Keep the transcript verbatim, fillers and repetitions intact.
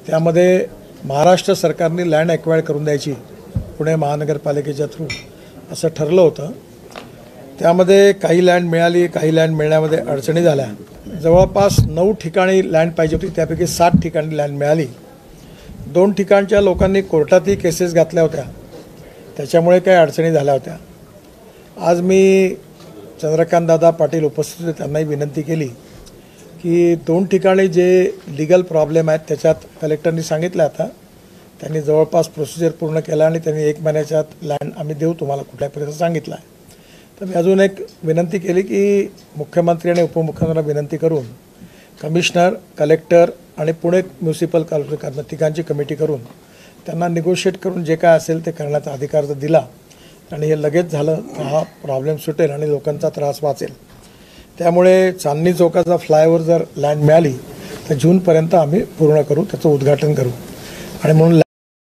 त्यामध्ये महाराष्ट्र सरकारने land acquire करून द्यायची पुणे महानगरपालिकेच्या थ्रू असं ठरलं होतं। त्यामध्ये काही लँड मिळाली, काही लँड मिळण्यामध्ये अडचणी झाल्या। जवळपास नऊ ठिकाणी लँड पाहिजे होती, त्यापैकी सात ठिकाणी लँड मिळाली। दोन ठिकाणच्या लोकांनी कोर्टातही केसेस घातल्या होत्या, त्याच्यामुळे काही अडचणी झाल्या होत्या। आज मी चंद्रकांत दादा पाटील उपस्थित होते, त्यांनाही विनंती केली की दोन ठिकाणी जे लीगल प्रॉब्लेम आहेत त्याच्यात कलेक्टरनी सांगितलं, आता त्यांनी जवळपास प्रोसिजर पूर्ण केला आणि त्यांनी एक महिन्याच्या आत लँड आम्ही देऊ तुम्हाला कुठल्यापर्यंत सांगितलं आहे। तर मी अजून एक विनंती केली की मुख्यमंत्री आणि उपमुख्यमंत्र्यांना विनंती करून कमिशनर, कलेक्टर आणि पुणे म्युनिसिपल कॉर्पोरेशन तिघांची कमिटी करून त्यांना निगोशिएट करून जे काय असेल ते करण्याचा अधिकार जर दिला आणि हे लगेच झालं तर हा प्रॉब्लेम सुटेल आणि लोकांचा त्रास वाचेल। त्यामुळे चांदणी चौकाचा फ्लायओव्हर जर लँड मिळाली तर जूनपर्यंत आम्ही पूर्ण करू, त्याचं उद्घाटन करू आणि म्हणून